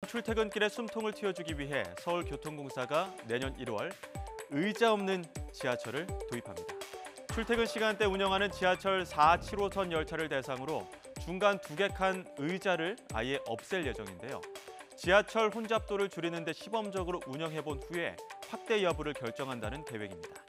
출퇴근길에 숨통을 틔워주기 위해 서울교통공사가 내년 1월 의자 없는 지하철을 도입합니다. 출퇴근 시간대 운영하는 지하철 4, 7호선 열차를 대상으로 중간 2개 칸 의자를 아예 없앨 예정인데요. 지하철 혼잡도를 줄이는 데 시범적으로 운영해본 후에 확대 여부를 결정한다는 계획입니다.